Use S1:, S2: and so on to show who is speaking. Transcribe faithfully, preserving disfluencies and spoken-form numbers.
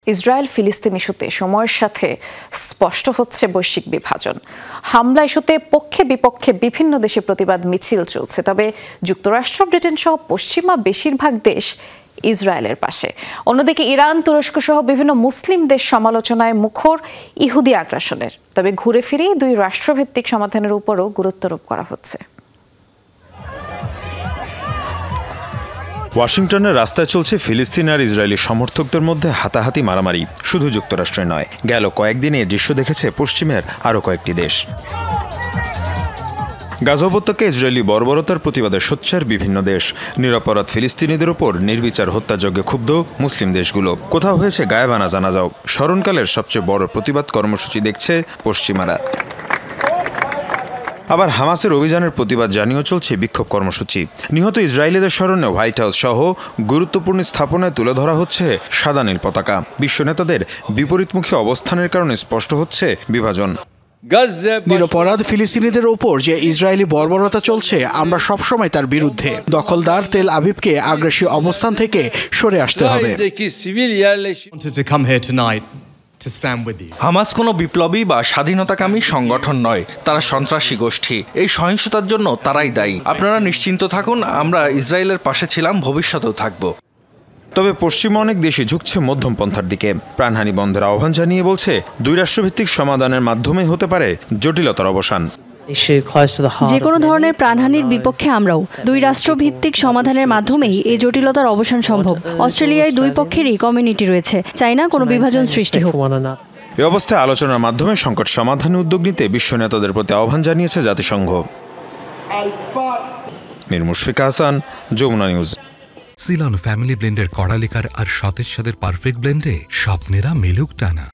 S1: Israel ফিলিস্তিন ইস্যুতে সময়ের সাথে স্পষ্ট হচ্ছে বৈশ্বিক বিভাজন। হামলা ইস্যুতে পক্ষে বিপক্ষে বিভিন্ন দেশে প্রতিবাদ মিছিল চলছে, তবে যুক্তরাষ্ট্র, ব্রিটেন সহ পশ্চিমা বেশিরভাগ দেশ ইসরায়েলের পাশে। অন্যদিকে ইরান, তুরস্ক সহ বিভিন্ন মুসলিম দেশ সমালোচনায় মুখর ইহুদি আগ্রাসনের। তবে ঘুরে ফিরেই দুই রাষ্ট্রভিত্তিক সমাধানের উপরও গুরুত্বারোপ করা হচ্ছে।
S2: ওয়াশিংটনের রাস্তায় চলছে ফিলিস্তিন আর ইসরায়েলি সমর্থকদের মধ্যে হাতাহাতি মারামারি। শুধু যুক্তরাষ্ট্রে নয়, গেল কয়েকদিনে দৃশ্য দেখেছে পশ্চিমের আরও কয়েকটি দেশ। গাজা উপত্যকায় ইসরায়েলি বর্বরতার প্রতিবাদে সোচ্চার বিভিন্ন দেশ। নিরপরাধ ফিলিস্তিনিদের উপর নির্বিচার হত্যাযজ্ঞে ক্ষুব্ধ মুসলিম দেশগুলো। কোথাও হয়েছে গায়েবানা জানাজাও। স্মরণকালের সবচেয়ে বড় প্রতিবাদ কর্মসূচি দেখছে পশ্চিমারা। আবার হামাসের অভিযানের প্রতিবাদ জানিয়েও চলছে বিক্ষোভ কর্মসূচি। নিহত ইসরায়েলিদের স্মরণে হোয়াইট হাউস সহ গুরুত্বপূর্ণ স্থাপনায় তুলে ধরা হচ্ছে সাদা নীল পতাকা। বিশ্ব নেতাদের বিপরীতমুখী অবস্থানের কারণে স্পষ্ট হচ্ছে বিভাজন।
S3: নিরপরাধ ফিলিস্তিনিদের ওপর যে ইসরায়েলি বর্বরতা চলছে, আমরা সবসময় তার বিরুদ্ধে। দখলদার তেল আবিবকে আগ্রাসী অবস্থান থেকে সরে আসতে হবে।
S4: হামাস কোনো বিপ্লবী বা স্বাধীনতাকামী সংগঠন নয়, তারা সন্ত্রাসী গোষ্ঠী। এই সহিংসতার জন্য তারাই দায়ী। আপনারা নিশ্চিন্ত থাকুন, আমরা ইসরায়েলের পাশে ছিলাম, ভবিষ্যতেও থাকব।
S2: তবে পশ্চিমা অনেক দেশই ঝুঁকছে মধ্যম পন্থার দিকে। প্রাণহানি বন্ধের আহ্বান জানিয়ে বলছে, দুই রাষ্ট্রভিত্তিক সমাধানের মাধ্যমে হতে পারে জটিলতার অবসান।
S5: যে কোনো ধরনের প্রাণহানির বিপক্ষে আমরাও। দুই রাষ্ট্রভিত্তিক সমাধানের মাধ্যমেই এই জটিলতার অবসান সম্ভব। অস্ট্রেলিয়ায় দুই পক্ষেরই কমিউনিটি রয়েছে, চাই না কোনো বিভাজন সৃষ্টি হোক।
S2: এ অবস্থায় আলোচনার মাধ্যমে সংকট সমাধানে উদ্যোগ নিতে বিশ্ব নেতাদের প্রতি আহ্বান জানিয়েছে জাতিসংঘ। মীর মুশফিক হাসান, যমুনা নিউজ।
S6: সিলন ফ্যামিলি ব্লেন্ডের কড়ালিকার আর সতেজ সাদের পারফেক্ট ব্লেন্ডে স্বপ্নেরা মিলুক টানা।